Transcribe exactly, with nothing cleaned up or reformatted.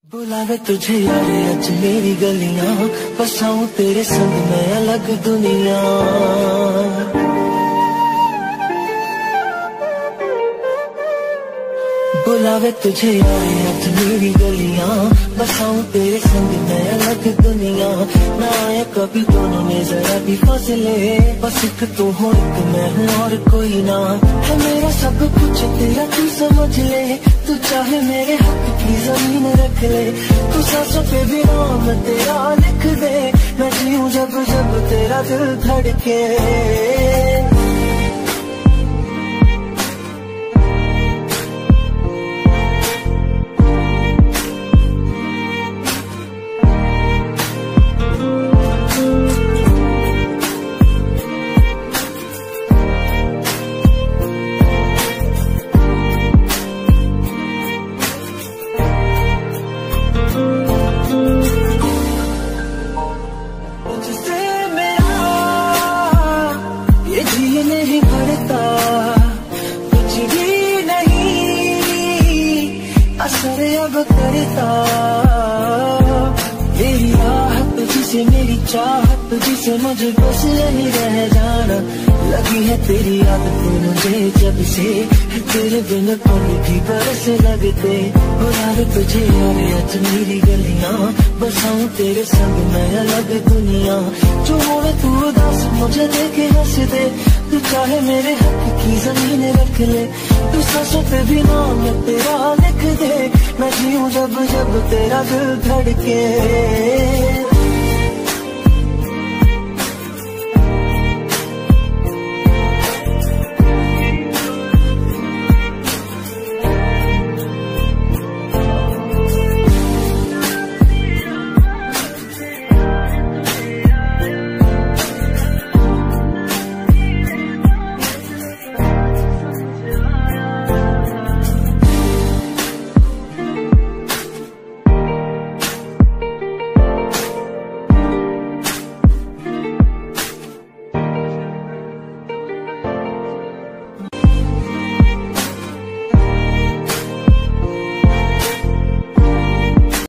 बुलावे तुझे यारे आज मेरी गलियां, बसाऊं तेरे संग मैं अलग दुनिया। बुलावे तुझे यारे आज मेरी गलियां, बसाऊं तेरे संग मैं अलग दुनिया। ना आए कभी दोनों में जरा भी फासले, बस एक तू हो एक मैं हूँ और कोई ना। है मेरा सब कुछ तेरा तू समझ ले, तू चाहे मेरे हक की जमीन रख ले। तू सांसों पे भी नाम तेरा लिख दे, मैं जीऊं जब जब तेरा दिल धड़के। नहीं भरता कुछ भी नहीं असर अब करता। तेरी आहट जिसे मेरी चाहत, जिसे मुझे बस यही रह जाना। लगी है तेरी आदत मुझे जब से, तेरे बिन पल भी बरस लगते। बुलावे तुझे यारे आज मेरी गलियां, बसाऊं तेरे संग मैं अलग दुनिया। जो होवे तू उदास मुझे देखे हंस दे, तू चाहे मेरे हक की जमीन रख ले। तू सांसों पे भी नाम तेरा लिख दे, मैं जीऊं जब जब तेरा दिल धड़के।